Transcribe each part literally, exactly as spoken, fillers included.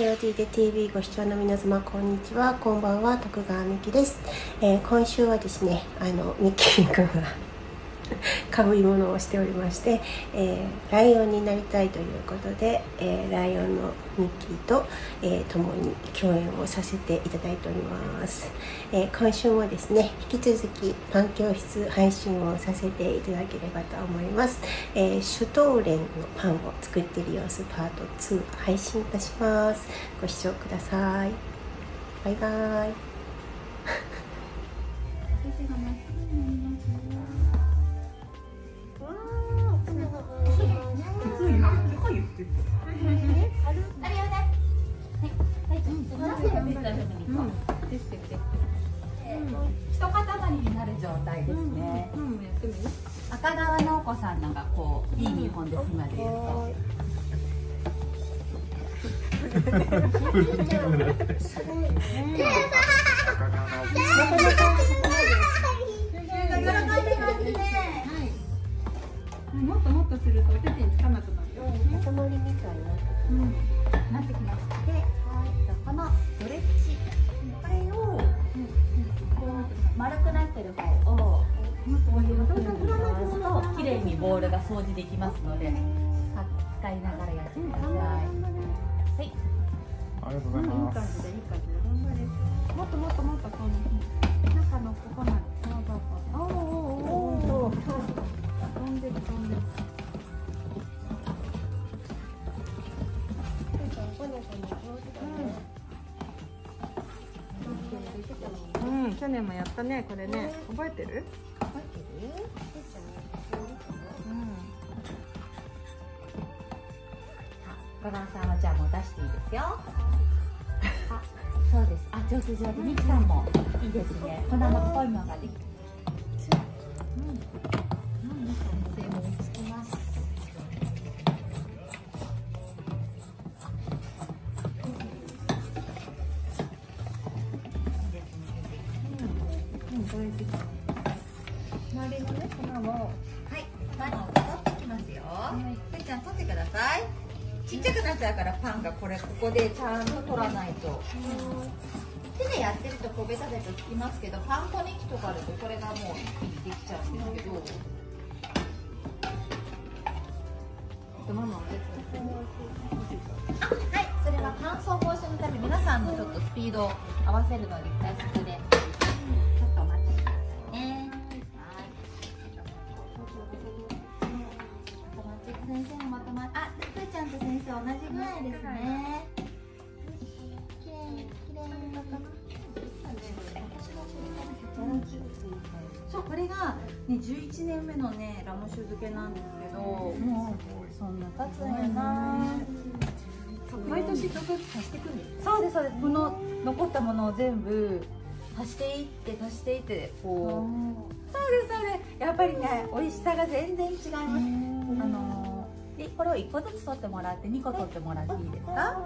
ヘロティーで ティーブイ ご視聴の皆様、こんにちは、こんばんは。徳川美希です。えー、今週はですね、あのミッキーくんが買い物をしておりまして、えー、ライオンになりたいということで、えー、ライオンのミッキーと、えー、共に共演をさせていただいております。えー、今週もですね、引き続きパン教室配信をさせていただければと思います。えー、シュトーレンのパンを作っている様子パートツー配信いたします。ご視聴ください。バイバイ。 一塊になる状態ですね。赤川農子さんのがこういい見本です。今で言うと。もっともっとするとお手手につかなくなるよ。 塊みたいな、 うん、なってきました。で、このドレッジ、これを、うん、こう丸くなってる方をこういうふうに回すと綺麗にボールが掃除できますので、使いながらやってください。はい。 ありがとうございます。 いい感じでいい感じで頑張れ。もっともっともっとこの中のここまで。そうそうそう。おおおお。飛んでる飛んでる。うん、去年もやったね、これね、覚えてる？覚えてる？うん。小川さんはじゃあもう出していいですよ。あ、そうです。あ、上手上手。ミキさんもいいですね。粉のっぽいのができる。うん。うん、先生も見つけます。周りのね、粉を、はい、パンを取ってきますよ。ふーちゃん取ってください。ちっちゃくなっちゃうからパンがこれここでちゃんと取らないと。手でやってるとこうベタベタつきますけど、パン粉にきとかあるとこれがもう一気にできちゃうんですけど。ママはい、それは乾燥防止のため皆さんのちょっとスピードを合わせるので大切で。先生もまとまっ、あ、ふーちゃんと先生同じぐらいですね。きれい、きれいにまとまっ。そう、これがね、じゅういちねんめのね、ラム酒漬けなんですけど、もうそんな経つんやな。毎年ちょっとずつ足していくんです。そうです、そうです。この残ったものを全部足していって足していってこう。そうです、そうです。やっぱりね、美味しさが全然違います。あの。でこれをいっこずつ取ってもらってにこ取ってもらっていいですか？はい。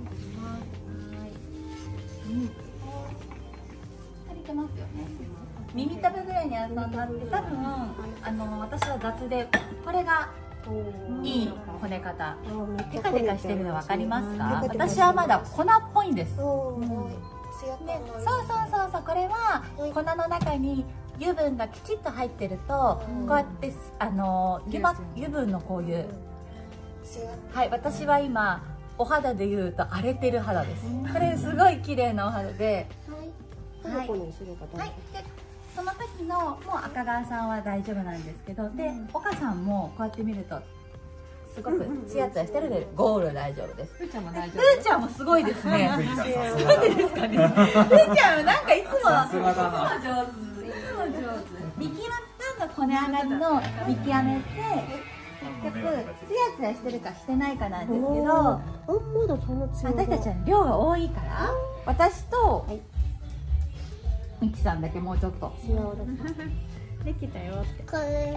うん。足りてますよね。耳たぶぐらいにあって多分あの私は雑でこれがいいこね方。テカテカしてるの分かりますか？私はまだ粉っぽいんです。ね、そうそうそうそう、これは粉の中に油分がきちっと入ってると、こうやってあの油油分のこういう、はい、私は今お肌でいうと荒れてる肌です。これすごい綺麗なお肌で、はい、はい、でその時のもう赤川さんは大丈夫なんですけど、で岡さんもこうやって見るとすごくツヤツヤしてるのでゴール大丈夫です。ふーちゃんも大丈夫。ふーちゃんもすごいですね。なんでですかね。ふーちゃんなんかいつもいつも上手。いつも上手。見極めパンのこね上がりの見極めって結局ツヤツヤしてるかしてないかなんですけど、私たちは量が多いから私とミキさんだけもうちょっとできたよって。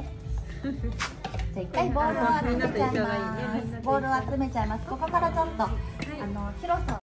じゃあ一回ボールを集めちゃいます。ボールを集めちゃいます。ここからちょっと、はい、あの広さ